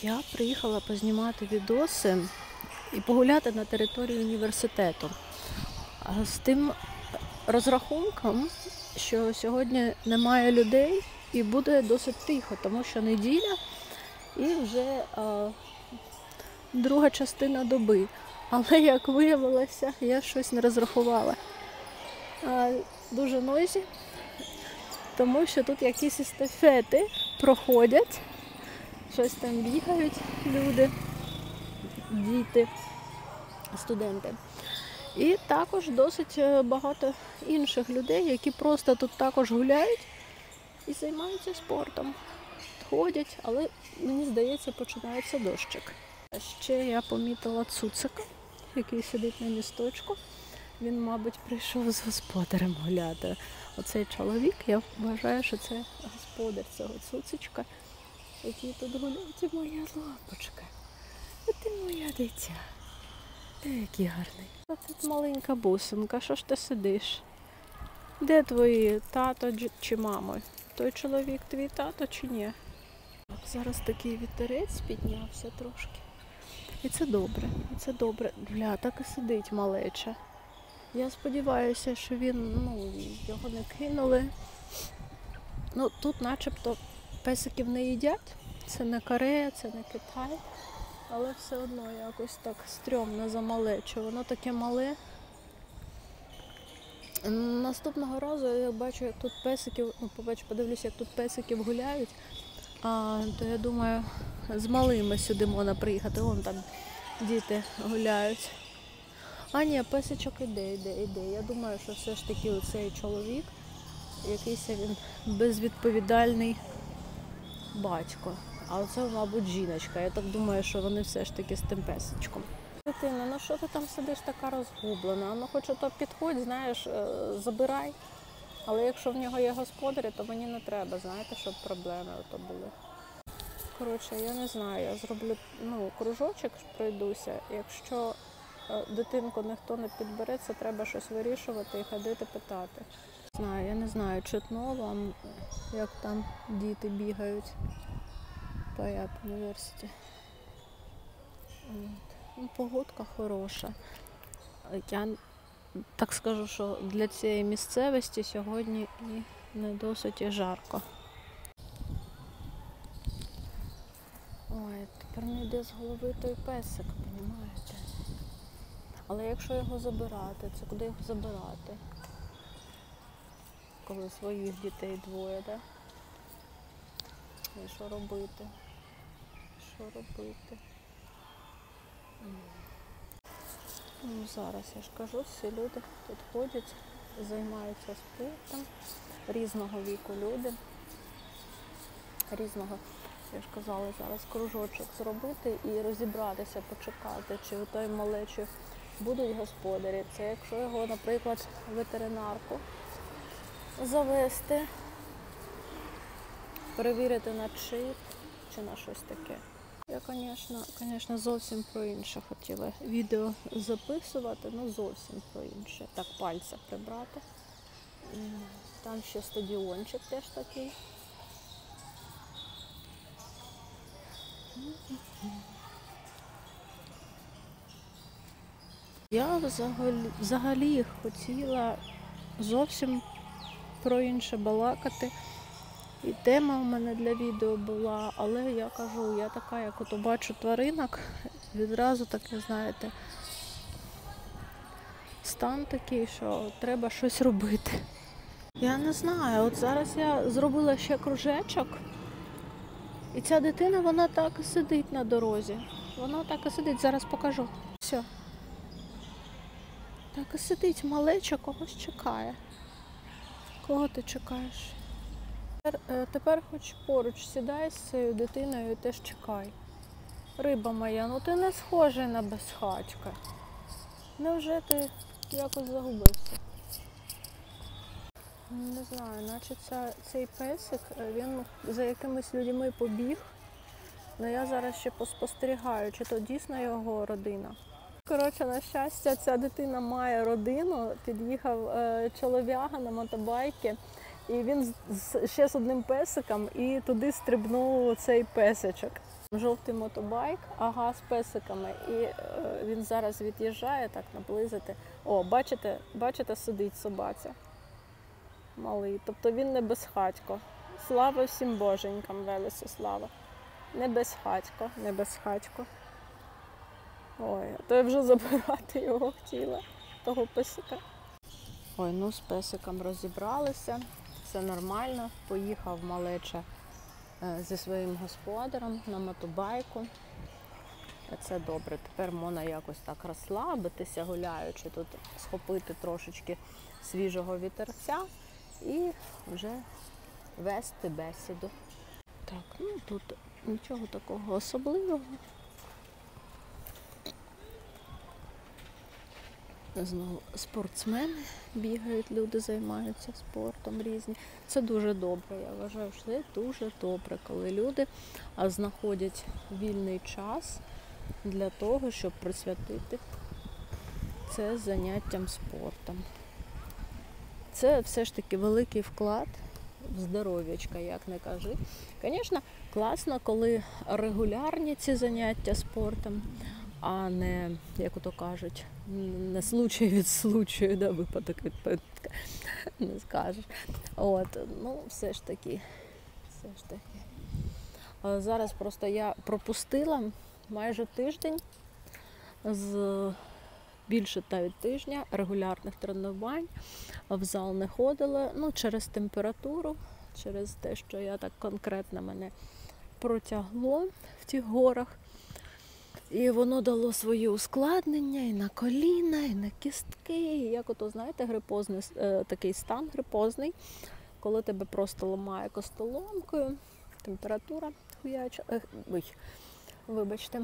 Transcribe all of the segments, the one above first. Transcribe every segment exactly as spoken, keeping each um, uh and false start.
Я приїхала познімати відоси і погуляти на території університету. З тим розрахунком, що сьогодні немає людей і буде досить тихо, тому що неділя і вже а, друга частина доби. Але, як виявилося, я щось не розрахувала. А, дуже нойзі, тому що тут якісь естафети проходять. Щось там бігають люди, діти, студенти. І також досить багато інших людей, які просто тут також гуляють і займаються спортом. Ходять, але, мені здається, починається дощик. Ще я помітила цуцика, який сидить на місточку. Він, мабуть, прийшов з господарем гуляти. Оцей чоловік, я вважаю, що це господар цього цуцичка, який тут гуляє. Ти моя лапочка, ти моя дитя. Ти який гарний. А тут маленька бусинка, що ж ти сидиш? Де твої тато чи мамо? Той чоловік твій тато чи ні? Зараз такий вітерець піднявся трошки. І це добре, і це добре. Бля, так і сидить малеча. Я сподіваюся, що він, ну, його не кинули. Ну, тут начебто песиків не їдять. Це не Корея, це не Китай. Але все одно якось так стрьомно за малечу. Воно таке мале. Наступного разу я бачу, як тут песиків, ну, побачу, подивлюся, як тут песиків гуляють. А, то я думаю, з малими сюди можна приїхати. Вон там діти гуляють. А ні, песичок іде, іде, іде. Я думаю, що все ж таки оцей чоловік, якийсь він безвідповідальний батько. А оце, мабуть, жіночка. Я так думаю, що вони все ж таки з тим песичком. Дитина, ну що ти там сидиш така розгублена? Ну хоч ото підходь, знаєш, забирай. Але якщо в нього є господарі, то мені не треба, знаєте, щоб проблеми ото були. Коротше, я не знаю, я зроблю, ну, кружочок, пройдуся. Якщо дитинку ніхто не підбере, це треба щось вирішувати і ходити питати. Не знаю, я не знаю, чутно вам, як там діти бігають по університеті. Ну, погодка хороша. Я так скажу, що для цієї місцевості сьогодні і не досить і жарко. Ой, тепер не йде з голови той песик, розумієте? Але якщо його забирати, це куди його забирати? Коли своїх дітей двоє, так? І що робити? Що робити? Ну, зараз, я ж кажу, всі люди тут ходять, займаються спортом, різного віку люди, різного, я ж казала, зараз кружочок зробити і розібратися, почекати, чи у той малечі будуть господарі. Це якщо його, наприклад, ветеринарку завести, перевірити на чип чи на щось таке. Я, звісно, звісно, зовсім про інше хотіла відео записувати, ну зовсім про інше. Так, пальця прибрати. Там ще стадіончик теж такий. Я взагалі, взагалі хотіла зовсім про інше балакати. І тема у мене для відео була, але я кажу, я така, як ото бачу тваринок, відразу таке, знаєте, стан такий, що треба щось робити. Я не знаю, от зараз я зробила ще кружечок, і ця дитина, вона так і сидить на дорозі. Вона так і сидить, зараз покажу. Все. Так і сидить, малеча когось чекає. Кого ти чекаєш? Тепер, тепер хоч поруч сідай з цією дитиною і теж чекай. Риба моя, ну ти не схожий на безхатька. Невже ти якось загубився? Не знаю, наче ця, цей песик, він за якимись людьми побіг. Але я зараз ще поспостерігаю, чи то дійсно його родина. Коротше, на щастя, ця дитина має родину. Під'їхав е, чолов'яга на мотобайки. І він з, з, ще з одним песиком, і туди стрибнув цей песичок. Жовтий мотобайк, ага, з песиками. І е, він зараз від'їжджає, так наблизити. О, бачите, бачите, сидить собаця. Малий. Тобто він не безхатько. Слава всім боженькам, Велесу слава. Не безхатько, не безхатько. Ой, а то я вже забирати його хотіла, того песика. Ой, ну з песиком розібралися, все нормально. Поїхав малеча зі своїм господарем на мотобайку. Це добре. Тепер можна якось так розслабитися, гуляючи, тут схопити трошечки свіжого вітерця і вже вести бесіду. Так, ну тут нічого такого особливого. Знову спортсмени бігають, люди займаються спортом різні. Це дуже добре, я вважаю, що це дуже добре, коли люди знаходять вільний час для того, щоб присвятити це заняттям спортом. Це все ж таки великий вклад в здоров'ячка, як не кажи. Звісно, класно, коли регулярні ці заняття спортом, а не, як ото кажуть, не случай від случаю, да, випадок від випадка, не скажеш. От, ну, все ж таки, все ж таки. А зараз просто я пропустила майже тиждень, з більше навіть тижня регулярних тренувань, в зал не ходила, ну, через температуру, через те, що я так конкретно мене протягло в тих горах. І воно дало свої ускладнення і на коліна, і на кістки. І як ото, знаєте, грипозний, такий стан грипозний, коли тебе просто ламає костоломкою, температура хуяча, е, ой, вибачте,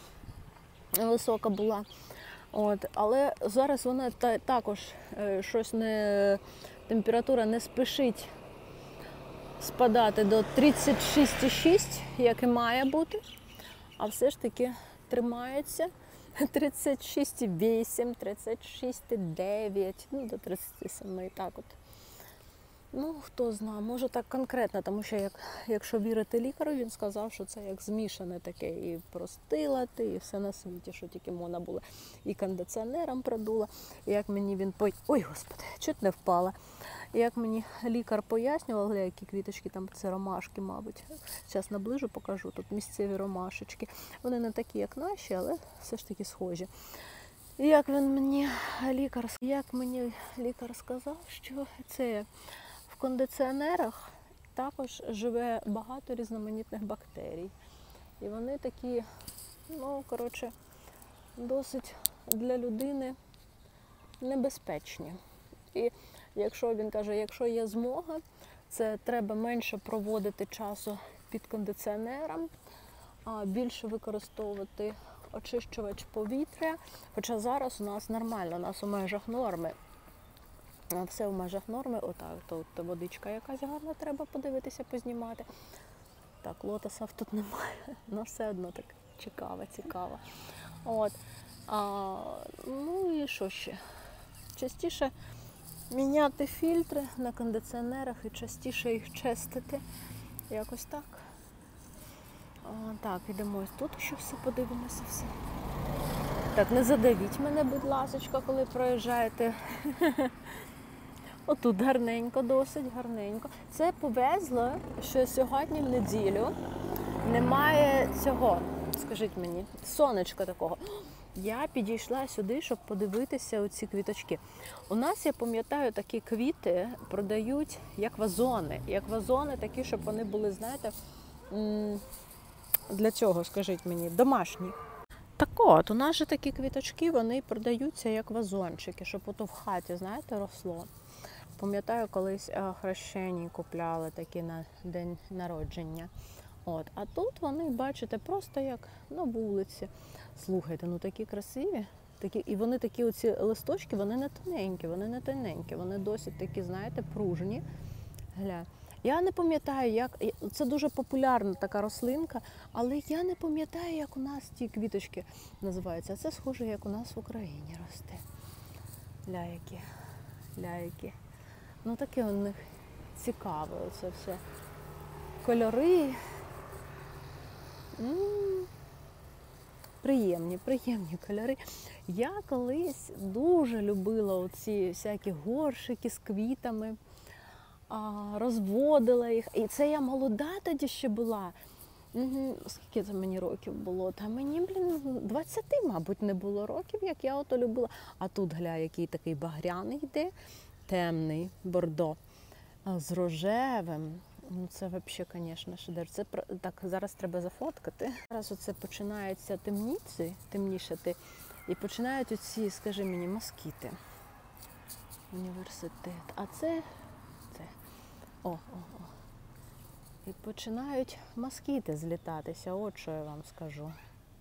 висока була. От, але зараз вона та, також е, щось не, температура не спішить спадати до тридцять шість цілих шість, як і має бути, а все ж таки тримається тридцять шість цілих вісім, тридцять шість цілих дев'ять, ну до тридцять сім, так от. Ну, хто знає, може так конкретно, тому що як, якщо вірити лікарю, він сказав, що це як змішане таке, і простила ти, і все на світі, що тільки можна було. І кондиціонером продула, і як мені він по... Ой, господи, чуть не впала. І як мені лікар пояснював, гля, які квіточки, там це ромашки, мабуть. Зараз наближу, покажу, тут місцеві ромашечки. Вони не такі, як наші, але все ж таки схожі. І як він мені, лікар, як мені лікар сказав, що це... В кондиціонерах також живе багато різноманітних бактерій. І вони такі, ну, коротше, досить для людини небезпечні. І якщо він каже, якщо є змога, це треба менше проводити часу під кондиціонером, а більше використовувати очищувач повітря. Хоча зараз у нас нормально, у нас у межах норми. Все в межах норми, отак, тут водичка якась гарна, треба подивитися, познімати. Так, лотосів тут немає, але все одно так цікаво, цікаво. От. А, ну і що ще? Частіше міняти фільтри на кондиціонерах і частіше їх чистити. Якось так. А, так, ідемо ось тут, ще все подивимося все. Так, не задавіть мене, будь ласочка, коли проїжджаєте. Отут гарненько, досить гарненько. Це повезло, що сьогодні в неділю немає цього, скажіть мені, сонечка такого. Я підійшла сюди, щоб подивитися оці квіточки. У нас, я пам'ятаю, такі квіти продають як вазони. Як вазони такі, щоб вони були, знаєте, для цього, скажіть мені, домашні. Так от, у нас же такі квіточки, вони продаються як вазончики, щоб ото в хаті, знаєте, росло. Пам'ятаю, колись хрещені купляли такі на день народження. От. А тут вони, бачите, просто як на вулиці. Слухайте, ну такі красиві. Такі, і вони такі оці листочки, вони не тоненькі, вони не тоненькі, вони досить такі, знаєте, пружні. Гля. Я не пам'ятаю, як, це дуже популярна така рослинка, але я не пам'ятаю, як у нас ті квіточки називаються. Це схоже, як у нас в Україні росте. Ляйки, ляйки. Ну таке у них цікаве, це все. Кольори. М-м-м. приємні, приємні кольори. Я колись дуже любила оці всякі горшики з квітами, розводила їх. І це я молода тоді ще була. Угу. Скільки це мені років було? Та мені, блін, двадцяти, мабуть, не було років, як я ото любила. А тут, гля, який такий багряний йде, темний, бордо, з рожевим. Ну, це взагалі, звісно, шедевр. Це так, зараз треба зафоткати. Зараз оце починається темніці, темнішати, і починають оці, скажи мені, москіти. Університет. А це, це, о, о, о. І починають москіти злітатися, от що я вам скажу.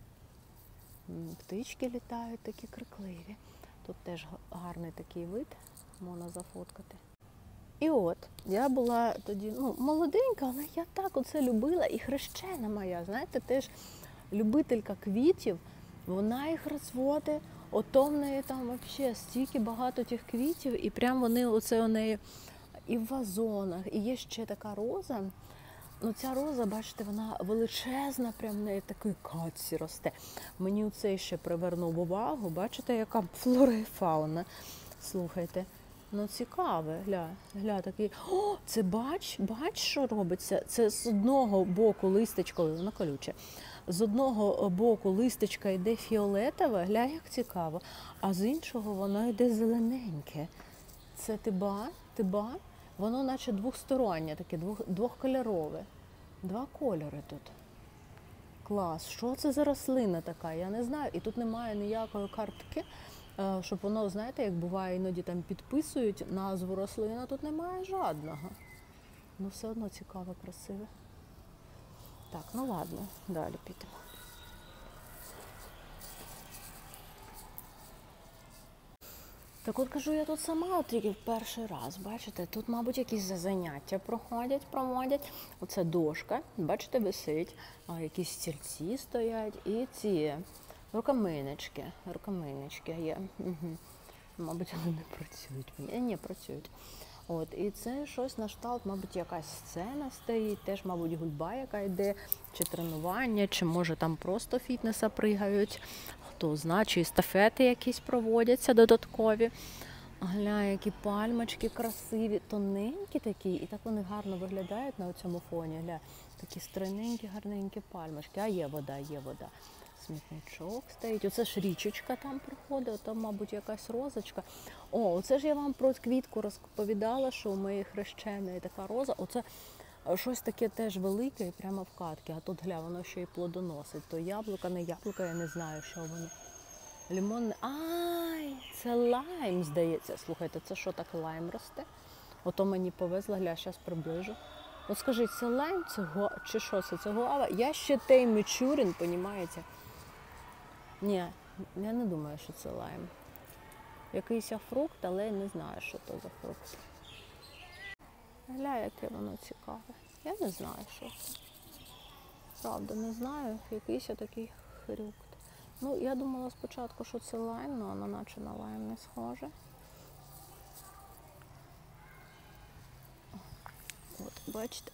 Птички літають такі крикливі. Тут теж гарний такий вид, можна зафоткати. І от, я була тоді, ну, молоденька, але я так оце любила. І хрещена моя, знаєте, теж любителька квітів, вона їх розводить. Ото в неї там взагалі стільки багато тих квітів, і прям вони оце у неї і в вазонах. І є ще така роза. Ну, ця роза, бачите, вона величезна, прям в неї такий каці росте. Мені оце ще привернув увагу. Бачите, яка флора і фауна. Слухайте. Ну, цікаве, гля, гля, такий, о, це бач, бач, що робиться? Це з одного боку листечко, воно колюче, з одного боку листечка йде фіолетове, гля, як цікаво, а з іншого воно йде зелененьке. Це тиба, тиба, воно наче двостороннє, таке, двох, двохкольорове. Два кольори тут. Клас, що це за рослина така, я не знаю, і тут немає ніякої картки, щоб воно, знаєте, як буває, іноді там підписують назву рослини, тут немає жодного. Ну, все одно цікаво, красиве. Так, ну ладно, далі підемо. Так от кажу, я тут сама от тільки в перший раз, бачите, тут, мабуть, якісь заняття проходять, проводять. Оце дошка, бачите, висить, а якісь стільці стоять і ці... Рукомийнички, рукомийнички є. Угу. Мабуть, вони не працюють. Ні, не працюють. От, і це щось на кшталт, мабуть, якась сцена стоїть, теж, мабуть, гульба, яка йде, чи тренування, чи, може, там просто фітнеса пригають. Хто знає, чи естафети якісь проводяться додаткові. Гля, які пальмочки красиві, тоненькі такі, і так вони гарно виглядають на цьому фоні. Гля, такі стройненькі, гарненькі пальмочки. А є вода, є вода. Смітничок стоїть. Оце ж річечка там проходить, там, мабуть, якась розочка. О, оце ж я вам про квітку розповідала, що у моєї хрещеної така роза. Оце щось таке теж велике і прямо в катки. А тут, гля, воно ще й плодоносить. То яблука, не яблука, я не знаю, що воно. Лимонне. Ай, це лайм, здається. Слухайте, це що так лайм росте? Ото мені повезло, гля, зараз приближу. От скажіть, це лайм, це гуа... чи що це? Це гуава? Я ще той Мічурін, понімаєте? Ні, я не думаю, що це лайм. Якийсь фрукт, але я не знаю, що це за фрукт. Гля, яке воно цікаве. Я не знаю, що це. Правда, не знаю. Якийсь такий фрукт. Ну, я думала спочатку, що це лайм, але воно наче на лайм не схоже. От, бачите?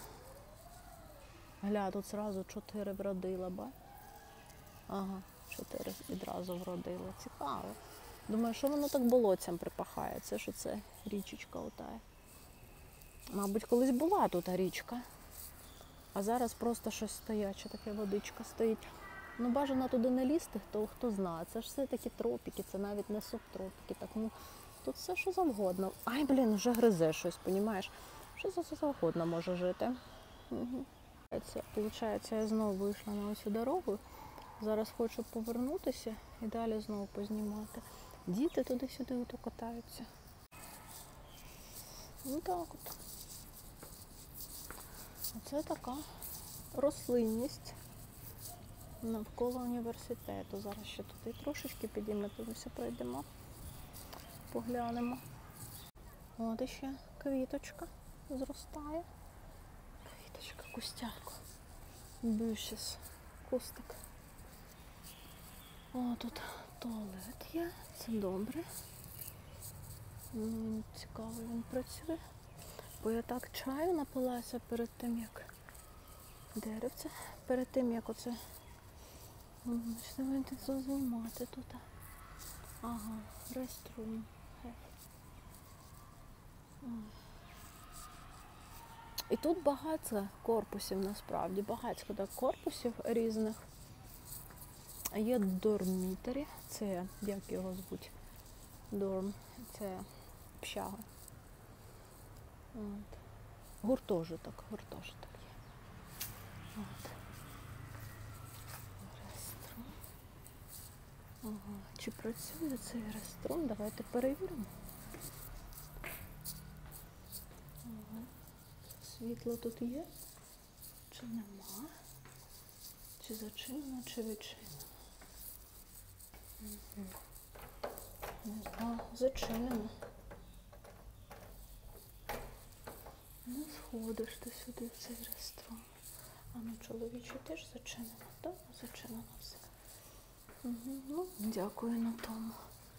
Гля, тут одразу чотири вродила, ба? Ага, чотири відразу вродило. Цікаво. Думаю, що воно так болотцям припахає? Це що це річечка отая. Мабуть, колись була тут річка. А зараз просто щось стояче, таке водичка стоїть. Ну, бажано туди не лізти, хто, хто знає. Це ж все-таки тропіки, це навіть не субтропіки. Так, ну, тут все, що завгодно. Ай, блін, вже гризе щось, понімаєш? Що за завгодно може жити. Угу. Получається, я знову вийшла на оцю дорогу. Зараз хочу повернутися і далі знову познімати. Діти туди-сюди ото катаються. Ну так от. Оце така рослинність навколо університету. Зараз ще туди трошечки підіймо, туди все пройдемо, поглянемо. От іще квіточка зростає. Квіточка, кустярка. Більшість кустик. О, тут туалет є, це добре. Ну, цікаво, він працює. Бо я так чаю напилася перед тим, як деревце, перед тим, як оце Почнемо це знімати тут. Ага, restroom. І тут багато корпусів насправді, багатько так корпусів різних. Є дормітері, це, як його звуть, дорм, це общага. От. Гуртожиток, гуртожиток є. От. Реструм. Ага. Чи працює цей реструм? Давайте перевіримо. Ага. Світло тут є? Чи нема? Чи зачинено, чи відчинено? Угу. А, зачинено. Не сходиш ти сюди в цей ресторан. А ну чоловічий теж зачинено, так? Зачинено все. Угу. Ну, дякую на тому.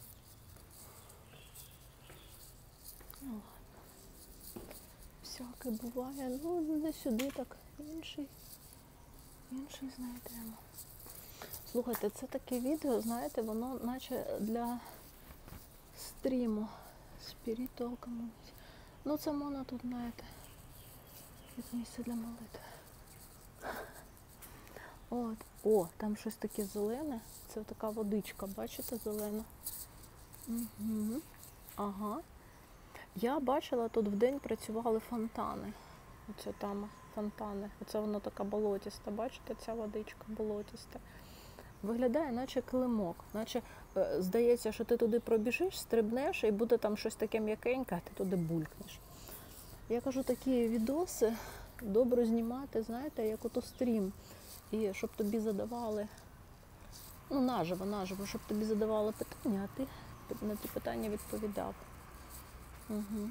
Ну ладно. Всяке буває. Ну, не сюди, так інший. Інший знайдемо. Слухайте, це таке відео, знаєте, воно наче для стріму. Spiritual community. Ну, це можна тут, знаєте, як місце для молитви. От. О, там щось таке зелене. Це така водичка, бачите, зелена? Угу. Ага. Я бачила, тут вдень працювали фонтани. Оце там фонтани. Оце воно така болотіста, бачите, ця водичка болотіста. Виглядає, наче килимок, наче е, здається, що ти туди пробіжиш, стрибнеш і буде там щось таке м'якеньке, а ти туди булькнеш. Я кажу, такі відоси добре знімати, знаєте, як ото стрім. І щоб тобі задавали, ну наживо, наживо, щоб тобі задавали питання, а ти на ті питання відповідав. Угу.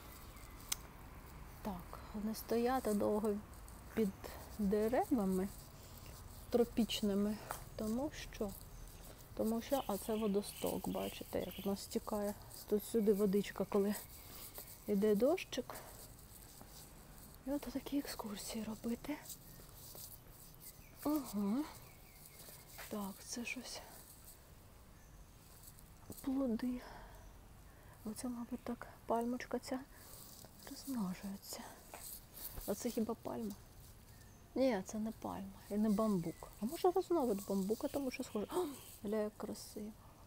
Так, не стояти довго під деревами тропічними, тому що, тому що, а це водосток, бачите, як воно стікає. Тут сюди водичка, коли йде дощик. І от такі екскурсії робити. Ага. Так, це щось. Плоди. Оце, мабуть, так, пальмочка ця розмножується. Оце хіба пальма? Ні, це не пальма і не бамбук. А може різновид бамбука, тому що схоже. О, гля, як красиво.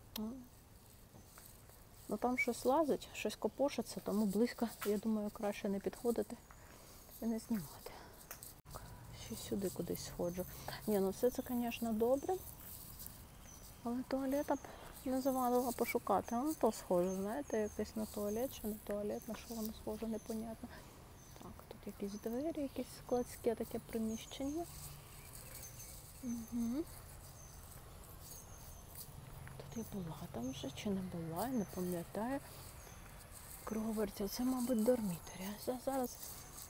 Ну там щось лазить, щось копошиться, тому близько, я думаю, краще не підходити і не знімати. Ще сюди кудись сходжу. Ні, ну все це, звісно, добре. Але туалета б не завадила пошукати. А ну то схоже, знаєте, якесь на туалет чи на туалет, на що воно схоже, непонятно. Так, тут якісь двері, якісь складське таке приміщення. Угу. Тут я була там вже, чи не була, я не пам'ятаю. Круговерті, це, мабуть, дормітарі. Зараз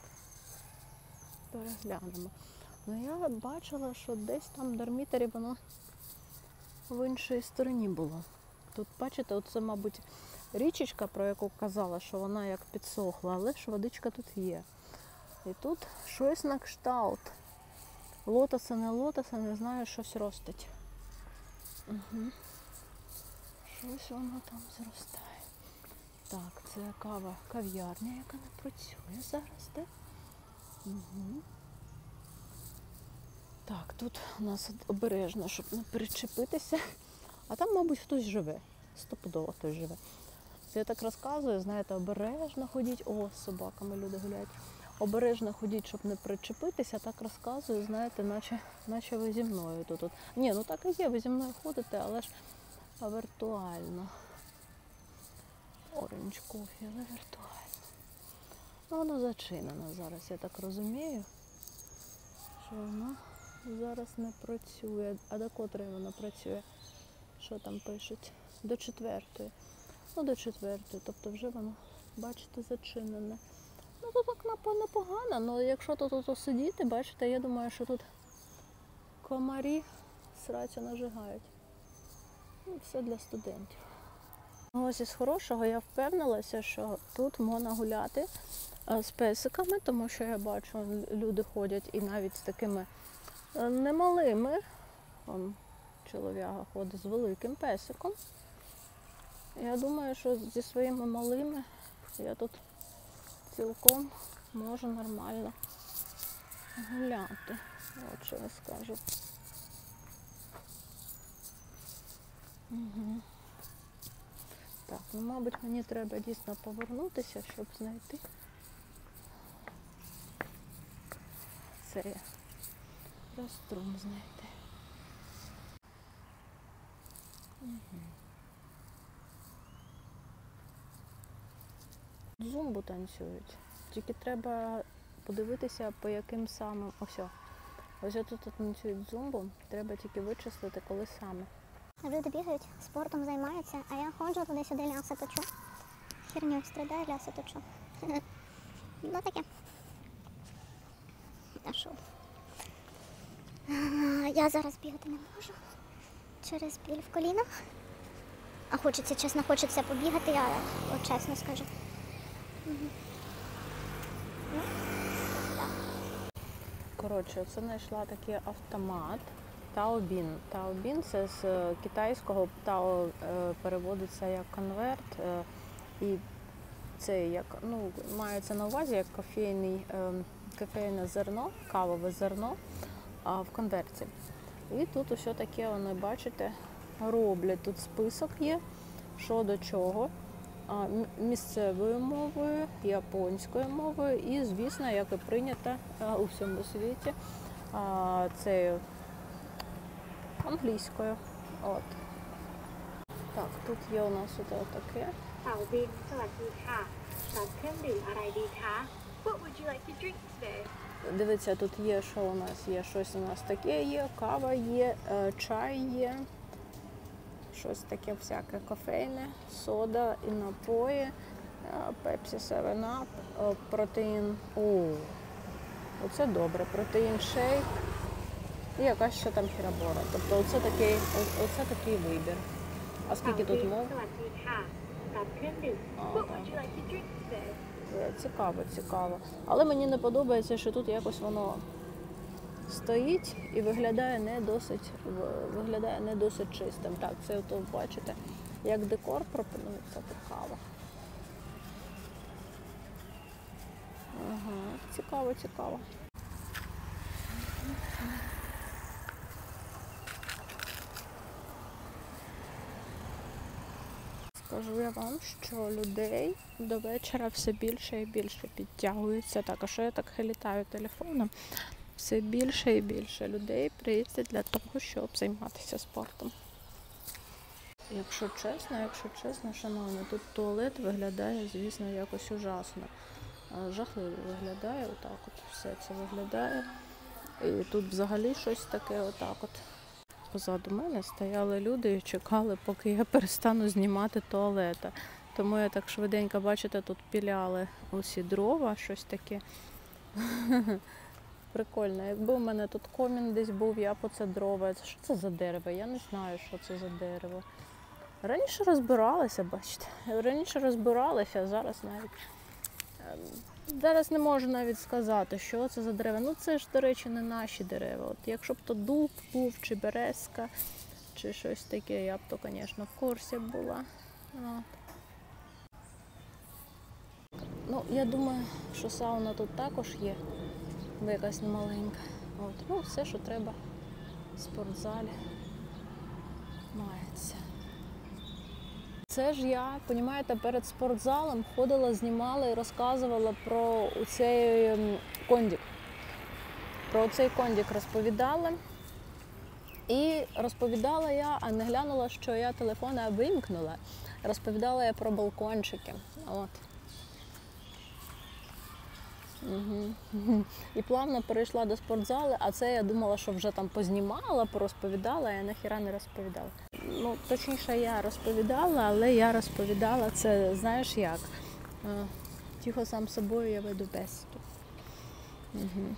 переглянемо. Ну я бачила, що десь там дормітарі, воно в іншій стороні було. Тут, бачите, оце, мабуть, річечка, про яку казала, що вона як підсохла, але ж водичка тут є. І тут щось на кшталт. Лотоса, не лотоса, не знаю, щось ростить. Угу. Щось воно там зростає. Так, це кава, кав'ярня, яка не працює зараз, де? Угу. Так, тут у нас обережно, щоб не перечепитися. А там, мабуть, хтось живе. Стопудово хтось живе. Це я так розказую, знаєте, обережно ходіть. О, з собаками люди гуляють. Обережно ходіть, щоб не причепитися, так розказую, знаєте, наче, наче ви зі мною тут. От. Ні, ну так і є, ви зі мною ходите, але ж віртуально. Оранж кофі, але віртуально. Ну, воно зачинено зараз, я так розумію, що воно зараз не працює. А до котрої воно працює? Що там пишуть? До четвертої. Ну, до четвертої, тобто вже воно, бачите, зачинене. Ну, то так непогано, але якщо тут, тут сидіти, бачите, я думаю, що тут комарі срацю нажигають. Ну, все для студентів. Ось із хорошого я впевнилася, що тут можна гуляти з песиками, тому що я бачу, люди ходять і навіть з такими немалими, чолов'яга ходить з великим песиком. Я думаю, що зі своїми малими я тут цілком можу нормально гуляти. От що я скажу. Угу. Так, ну, мабуть, мені треба дійсно повернутися, щоб знайти цей розструм знайти. Угу. Зумбу танцюють. Тільки треба подивитися, по яким самим... Ось, ось тут танцюють зумбу, треба тільки вичислити, коли саме. Люди бігають, спортом займаються, а я ходжу туди-сюди, ляси точу. Херню страдаю, ляси точу. Ну таке. А що? Я зараз бігати не можу. Через біль в колінах. А хочеться, чесно, хочеться побігати, я от чесно скажу. Угу. Ну, так. Коротше, це знайшла такий автомат. Таобін. Таобін – це з китайського тао переводиться як конверт. І це як, ну, мається на увазі як кофейний, кофейне зерно, кавове зерно а в конверті. І тут усе таке, вони, бачите, роблять. Тут список є, що до чого. Місцевою мовою, японською мовою і, звісно, як і прийнято у всьому світі, це англійською. От. Так, тут є у нас ось таке. Таобін, สวัสดีค่ะ รับเครื่องดื่มอะไรดีคะ What would you like to drink today? Дивіться, тут є, що у нас є, щось у нас таке є, кава є, чай є, щось таке всяке кофейне, сода і напої, Pepsi севен ап, протеїн, о, оце добре, протеїн шейк і якась ще там хірабора. Тобто оце такий, оце такий вибір. А скільки тут мов? สวัสดีค่ะ รับเครื่องดื่ม What would you like to drink today? Цікаво, цікаво. Але мені не подобається, що тут якось воно стоїть і виглядає не досить, виглядає не досить чистим. Так, це от, бачите, як декор пропонується тут кава. Ага, цікаво, цікаво. Скажу я вам, що людей до вечора все більше і більше підтягується. Так, а що я так хилітаю телефоном? Все більше і більше людей приїздять для того, щоб займатися спортом. Якщо чесно, якщо чесно, шановні, тут туалет виглядає, звісно, якось ужасно. Жахливо виглядає, отак от все це виглядає. І тут взагалі щось таке отак от. Позаду мене стояли люди і чекали, поки я перестану знімати туалета. Тому я так швиденько, бачите, тут піляли усі дрова, щось таке. Прикольно. Якби у мене тут комін десь був, я б оце дрова. Що це за дерево? Я не знаю, що це за дерево. Раніше розбиралися, бачите. Раніше розбиралися, а зараз навіть... Зараз не можу навіть сказати, що це за дерева. Ну це ж, до речі, не наші дерева. От якщо б то дуб був, чи березка, чи щось таке, я б то, звісно, в курсі була. От. Ну, я думаю, що сауна тут також є, бо якась немаленька. От. Ну, все, що треба в спортзалі, мається. Це ж я, розумієте, перед спортзалом ходила, знімала і розказувала про цей кондик. Про цей кондик розповідала. І розповідала я, а не глянула, що я телефон вимкнула. Розповідала я про балкончики. От. Угу. І плавно перейшла до спортзалу, а це я думала, що вже там познімала, порозповідала, а я нахіра не розповідала. Ну, точніше, я розповідала, але я розповідала це, знаєш як, тихо сам собою я веду бесіду. Угу.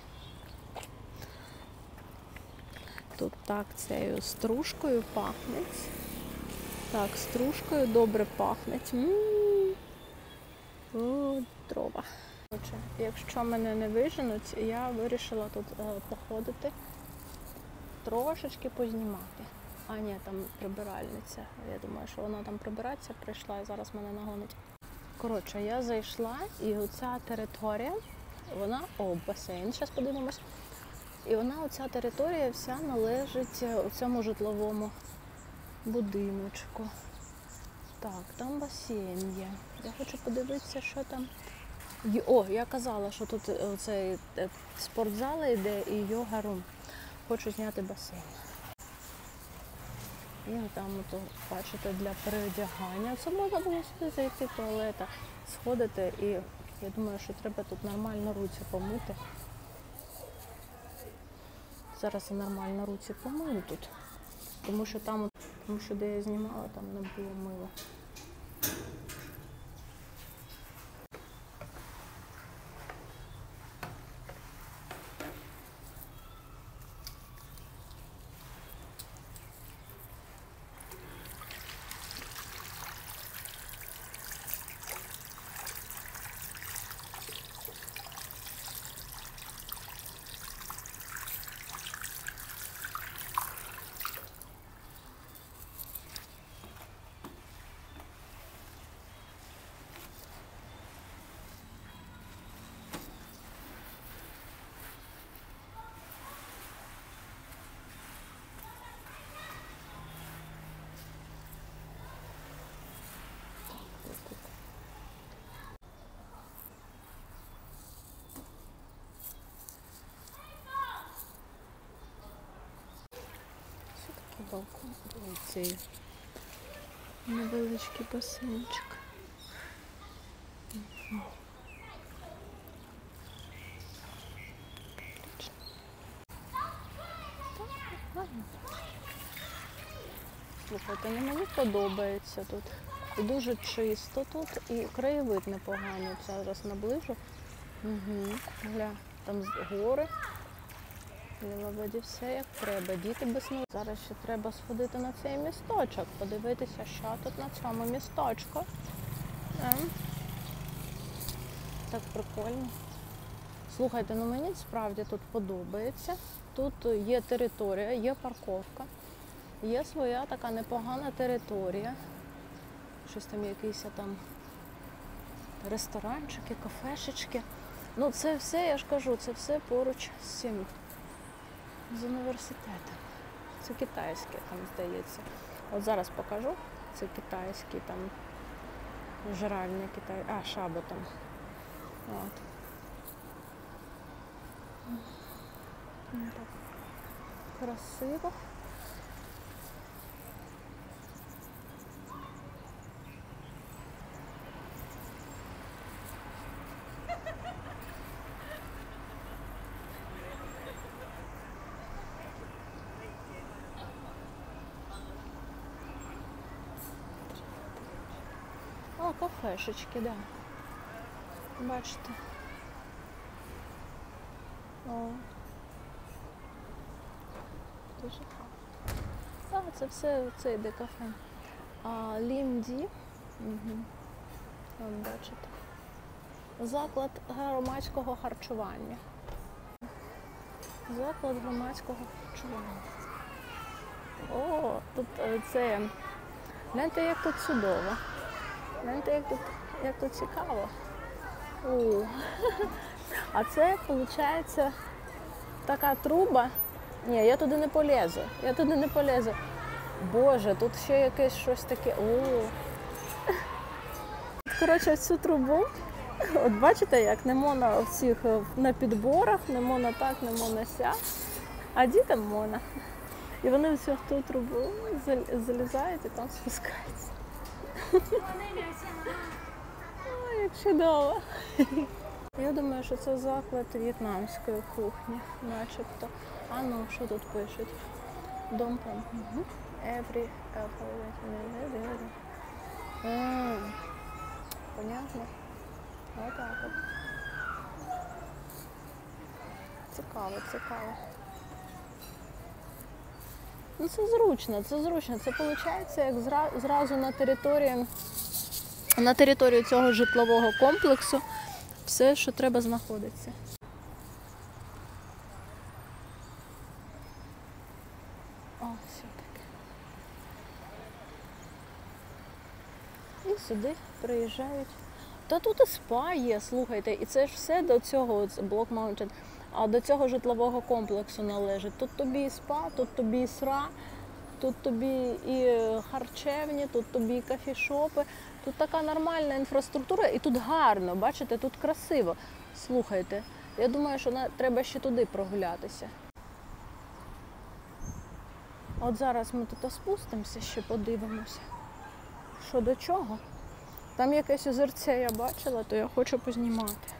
Тут так цією стружкою пахне. Так, стружкою добре пахне. М-м-м. О, дрова. Якщо мене не виженуть, я вирішила тут походити, трошечки познімати. А, ні, там прибиральниця. Я думаю, що вона там прибиратися прийшла і зараз мене нагонить. Коротше, я зайшла, і оця територія, вона, о, басейн, зараз подивимось. І вона, оця територія вся належить у цьому житловому будиночку. Так, там басейн є. Я хочу подивитися, що там. О, я казала, що тут цей спортзал йде і йога-рум. Хочу зняти басейн. І там, от, бачите, для переодягання. Це можна було сюди зайти в туалет, сходити, і я думаю, що треба тут нормально руці помити. Зараз я нормально руці помию тут, тому що там, тому що де я знімала, там не було мила. Балкон, цей невеличкий басейнчик. Слухайте, ну мені подобається тут. І дуже чисто тут, і краєвид непоганий. Зараз наближу. Угу. Гля, там гори. Ліловоді все як треба. Діти без ноги. Зараз ще треба сходити на цей місточок, подивитися, що тут на цьому місточку. Ем. Так прикольно. Слухайте, ну мені справді тут подобається. Тут є територія, є парковка, є своя така непогана територія. Щось там якісь там ресторанчики, кафешечки. Ну це все, я ж кажу, це все поруч з цим. З університетом. Це китайське, там, здається. От зараз покажу. Це китайський там жральний китай. А, шаба там. От. Так. Красиво. О, кафешечки, да. Бачите. О. Дуже гарно. Так, це все, це йде кафе. А, Лінді. Угу. От бачите. Заклад громадського харчування. Заклад громадського харчування. О, тут це... Гляньте, як тут чудово. Гляньте, як тут, як тут цікаво. О. А це, виходить, така труба. Ні, я туди не полізу. Я туди не полізу. Боже, тут ще якесь щось таке. О. Коротше, цю трубу, от бачите, як не можна всіх на підборах, не можна так, не можна ся, а дітям можна. І вони в цю ту трубу залізають і там спускаються. Ой, як чудово. Я думаю, що це заклад в'єтнамської кухні, начебто. А ну, що тут пишуть? Дом там. Угу. Every alphabet. А, понятно? Отак от. Цікаво, цікаво. Ну це зручно, це зручно. Це виходить, як зразу на території, на території цього житлового комплексу все, що треба, знаходиться. О, все таке. І сюди приїжджають. Та тут і спа є, слухайте, і це ж все до цього Block Mountain, а до цього житлового комплексу належить. Тут тобі і спа, тут тобі і сра, тут тобі і харчевні, тут тобі і кафешопи. Тут така нормальна інфраструктура і тут гарно, бачите, тут красиво. Слухайте, я думаю, що на- треба ще туди прогулятися. От зараз ми тут спустимося, ще подивимося, що до чого. Там якесь озерце я бачила, то я хочу познімати.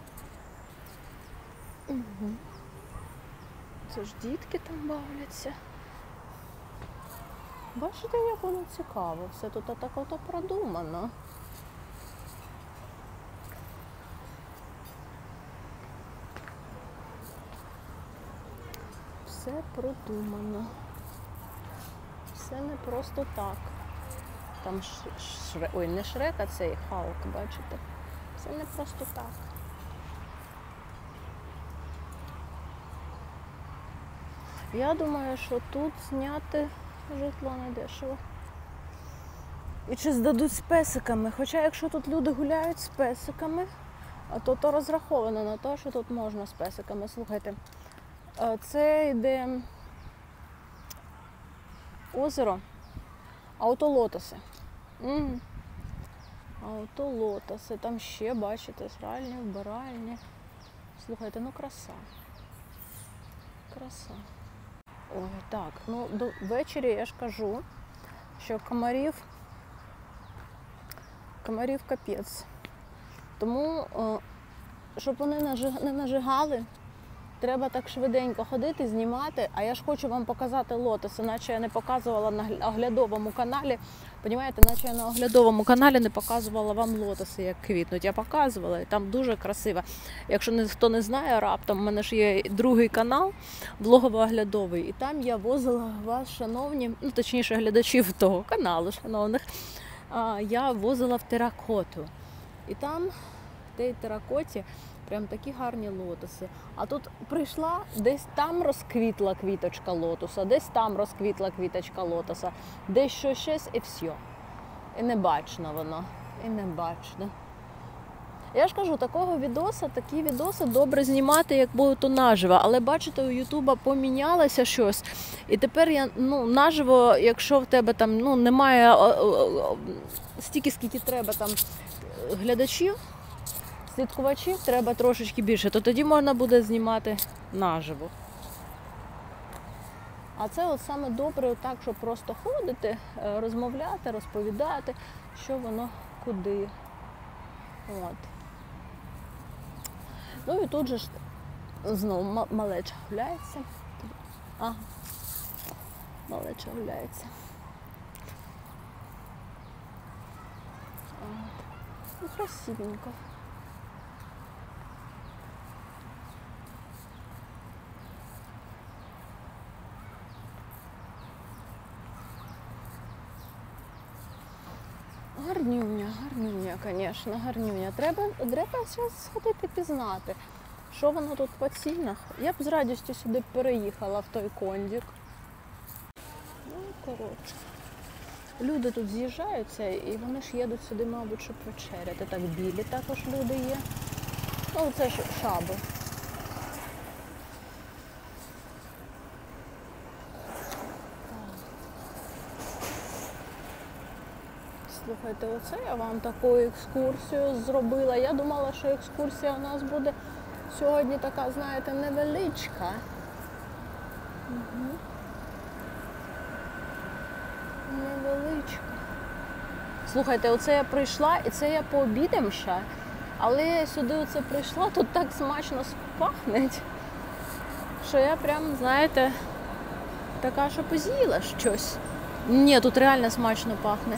Угу. Це ж дітки там бавляться. Бачите, як воно цікаво. Все тут так ото продумано. Все продумано. Все не просто так. Там шрек, ой, не Шрек, а цей Халк, бачите? Все не просто так. Я думаю, що тут зняти житло не дешево. І чи здадуть з песиками. Хоча якщо тут люди гуляють з песиками, то то розраховано на те, що тут можна з песиками. Слухайте, це йде озеро Аутолотоси. Угу. Аутолотоси. Там ще, бачите, сральні, вбиральні. Слухайте, ну краса. Краса. Ой, так, ну до ввечері я ж кажу, що комарів, комарів капець. Тому, щоб вони не нажигали, треба так швиденько ходити, знімати. А я ж хочу вам показати лотоси, наче я не показувала на оглядовому каналі. Понімаєте, наче я на оглядовому каналі не показувала вам лотоси, як квітнуть. Я показувала, і там дуже красиво. Якщо ніхто не знає раптом, у мене ж є другий канал, влогово-оглядовий. І там я возила вас, шановні, ну точніше глядачів того каналу, шановних, я возила в теракоту. І там, в тій теракоті, прям такі гарні лотоси. А тут прийшла, десь там розквітла квіточка лотоса, десь там розквітла квіточка лотоса, десь що щось і все. І не бачно воно, і не бачно. Я ж кажу, такого відоса, такі відоси добре знімати, як будуть наживо. Але бачите, у Ютуба помінялося щось. І тепер я, ну, наживо, якщо в тебе там, ну, немає стільки, скільки треба там глядачів, слідкувачів треба трошечки більше, то тоді можна буде знімати наживо. А це от саме добре так, щоб просто ходити, розмовляти, розповідати, що воно куди. От. Ну і тут же ж знову малеча гуляється. Ага, малеча гуляється. От. Ну, красивенько. Гарнюня, гарнюня, звісно, гарнюня. Треба, треба зараз сходити пізнати, що воно тут по цінах. Я б з радістю сюди переїхала в той кондик. Ну, коротше. Люди тут з'їжджаються і вони ж їдуть сюди, мабуть, щоб вечеряти. Так, білі також люди є. Ну, це ж шаби. Слухайте, оце я вам таку екскурсію зробила. Я думала, що екскурсія у нас буде сьогодні така, знаєте, невеличка. Угу. Невеличка. Слухайте, оце я прийшла, і це я пообідам ще, але я сюди оце прийшла, тут так смачно пахне, що я прям, знаєте, така, що поз'їла щось. Ні, тут реально смачно пахне.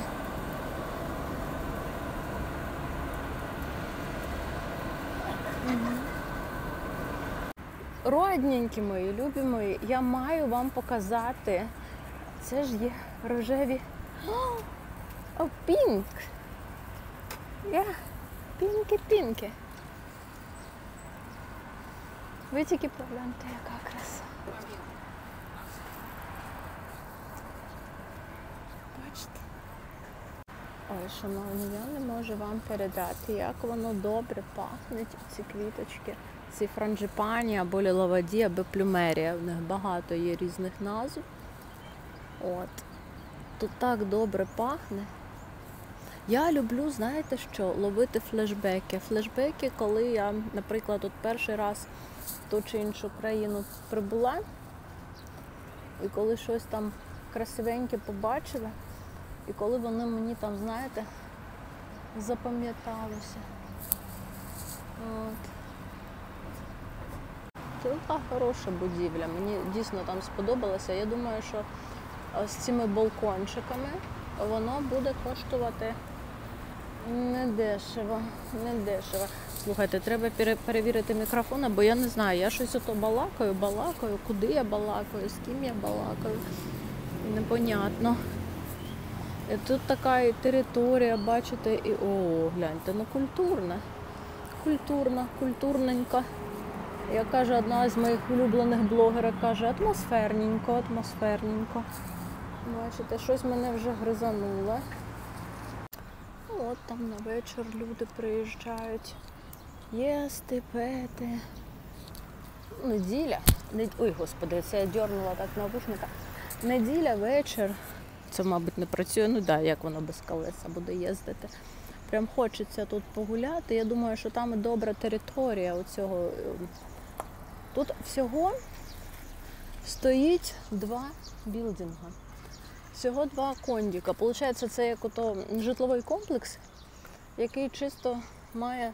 Родненькі мої, любі мої, я маю вам показати. Це ж є рожеві. О, пінк! Я пінкі-пінкі. Ви тільки погляньте, яка краса. Бачите? Ой, шановні, я не можу вам передати, як воно добре пахне, ці квіточки, ці франджипані або ліловаді, або плюмерія. В них багато є різних назв. От. Тут так добре пахне. Я люблю, знаєте що, ловити флешбеки. Флешбеки, коли я, наприклад, от перший раз в ту чи іншу країну прибула, і коли щось там красивеньке побачила, і коли вони мені там, знаєте, запам'яталося. От. Це така хороша будівля. Мені дійсно там сподобалося. Я думаю, що з цими балкончиками воно буде коштувати недешево. Недешево. Слухайте, треба перевірити мікрофон, бо я не знаю, я щось ото балакаю, балакаю, куди я балакаю, з ким я балакаю. Непонятно. І тут така і територія, бачите, і о, гляньте, ну культурна. Культурна, культурненька. Як каже одна з моїх улюблених блогерів, каже, атмосферненько, атмосферненько. Бачите, щось мене вже гризануло. От там на вечір люди приїжджають. Їсти, пити. Неділя. Ой, господи, це я дьорнула так навушника. Неділя, вечір. Це, мабуть, не працює. Ну так, да, як воно без колеса буде їздити. Прям хочеться тут погуляти. Я думаю, що там і добра територія у цього. Тут всього стоїть два білдинга. Всього два кондіка. Получається, це як ото житловий комплекс, який чисто має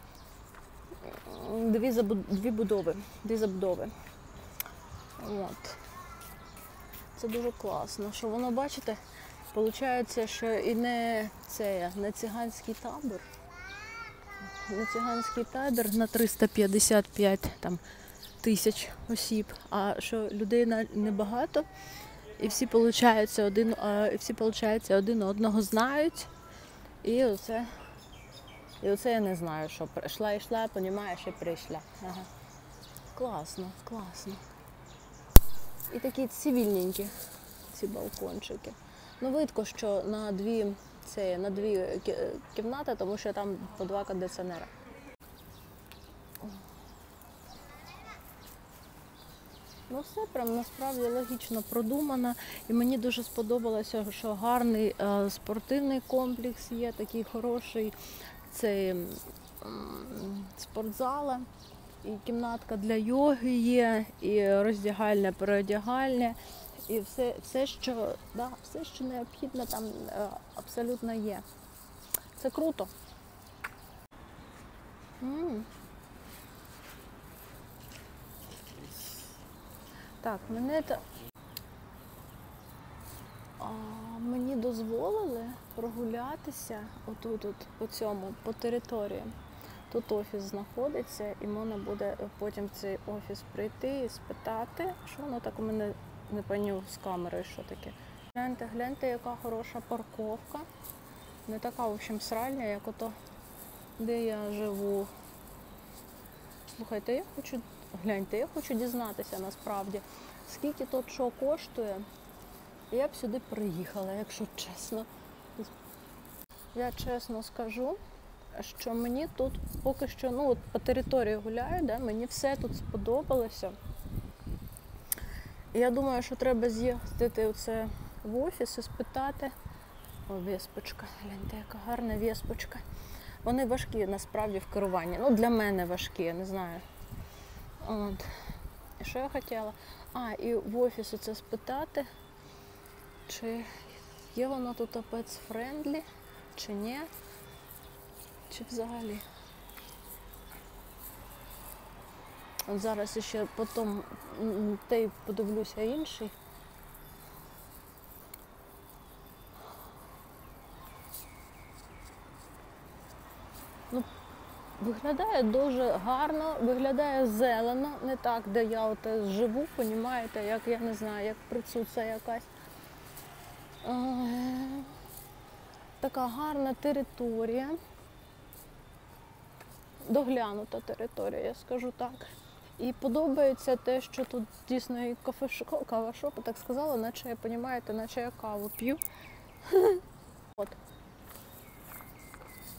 дві, забуд... дві будови, дві забудови. От. Це дуже класно, що воно, бачите, виходить, що і не це, не циганський табір, не циганський табір на триста п'ятдесят п'ять там, тисяч осіб, а що людей небагато, і всі, виходить, один, і всі, виходить, один одного знають, і оце, і оце я не знаю, що прийшла, йшла, понімаєш, і прийшла. Ага. Класно, класно. І такі цивільненькі ці балкончики. Ну, видко, що на дві, це, на дві кімнати, тому що там по два кондиціонери. Ну, все прям насправді логічно продумано. І мені дуже сподобалося, що гарний е, спортивний комплекс є, такий хороший цей е, спортзала. І кімнатка для йоги є, і роздягальня, переодягальня, і все, все, що, да, все, що необхідно, там е, абсолютно є. Це круто. М-м. Так, мене та... а, мені дозволили прогулятися отут, от, по цьому, по території. Тут офіс знаходиться, і можна буде потім в цей офіс прийти і спитати, що воно так у мене не панів з камерою, що таке. Гляньте, гляньте, яка хороша парковка. Не така, в общем, сральня, як ото, де я живу. Слухайте, я хочу, гляньте, я хочу дізнатися насправді, скільки тут що коштує. Я б сюди приїхала, якщо чесно. Я чесно скажу, що мені тут поки що, ну от по території гуляю, да, мені все тут сподобалося. І я думаю, що треба з'їздити оце в офіс і спитати. О, веспочка, гляньте, яка гарна веспочка. Вони важкі насправді в керуванні. Ну, для мене важкі, я не знаю. От. І що я хотіла? А, і в офісі це спитати, чи є воно тут pets-friendly, чи ні. Чи взагалі? От зараз ще потім той подивлюся інший. Ну, виглядає дуже гарно, виглядає зелено, не так, де я от живу, понімаєте, як, я не знаю, як прицуця якась. Така гарна територія. Доглянута територія, я скажу так. І подобається те, що тут дійсно і кафешоп, кавашоп, так сказала, наче, розумієте, наче я каву п'ю. От.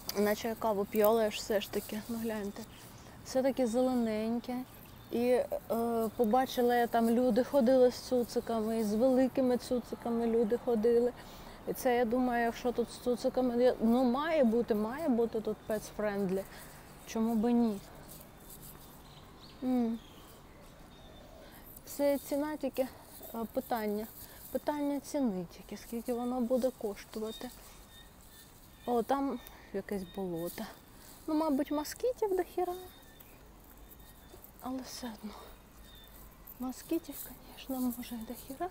наче я каву п'ю, але ж все ж таки, ну гляньте, все таке зелененьке. І е, побачила я там, люди ходили з цуциками, і з великими цуциками люди ходили. І це, я думаю, якщо тут з цуциками, ну має бути, має бути тут pets-friendly. Чому би ні? М. Це ціна тільки е, питання. Питання ціни тільки, скільки воно буде коштувати. О, там якесь болото. Ну, мабуть, москітів до хіра. Але все одно. Москітів, звісно, може і до хіра.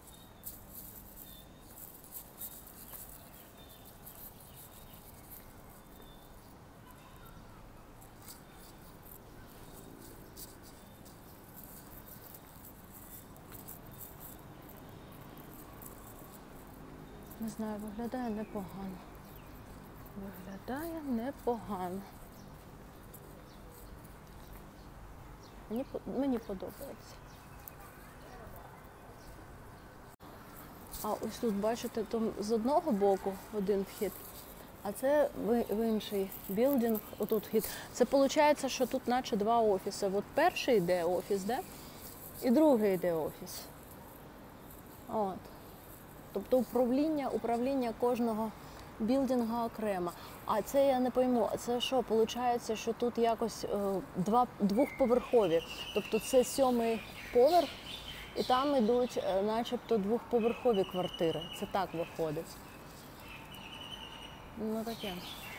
Не знаю, виглядає непогано. Виглядає непогано. Мені, мені подобається. А ось тут, бачите, там з одного боку один вхід, а це в, в інший білдинг, отут вхід. Це виходить, що тут наче два офіси. От перший йде офіс, де? І другий йде офіс. От. Тобто управління, управління кожного білдинга окремо. А це я не пойму, це що, виходить, що тут якось е, два, двохповерхові. Тобто це сьомий поверх, і там йдуть е, начебто двохповерхові квартири. Це так виходить. Ну таке.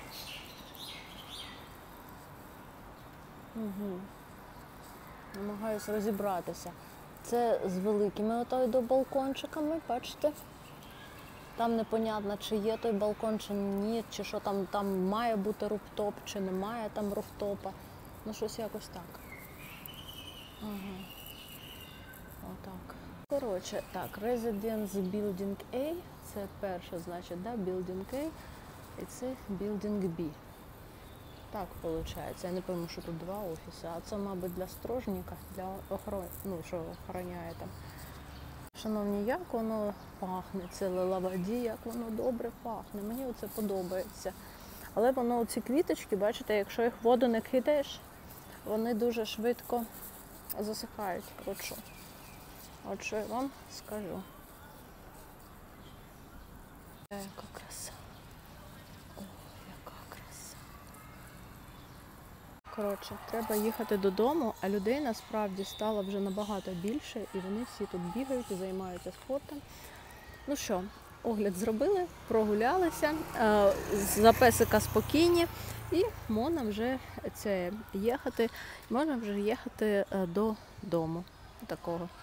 Угу. Намагаюся розібратися. Це з великими ото до балкончиками, бачите? Там непонятно, чи є той балкон, чи ні, чи що там, там має бути руфтоп, чи немає там руфтопа. Ну, щось якось так. Ага. Отак. Коротше, так, Residence Building A, це перше, значить, да, Building A, і це Building B. Так, виходить. Я не пам'ятаю, що тут два офіси, а це, мабуть, для стражника, для охорони, ну, що охороняє там. Шановні, як воно пахне, це лаваді, як воно добре пахне. Мені оце подобається. Але воно, ці квіточки, бачите, якщо їх в воду не кидаєш, вони дуже швидко засихають. От що. От що я вам скажу. Яка краса. О, яка краса. Коротше, треба їхати додому, а людей насправді стало вже набагато більше, і вони всі тут бігають і займаються спортом. Ну що, огляд зробили, прогулялися, за песика спокійні, і можна вже це їхати, можна вже їхати додому такого.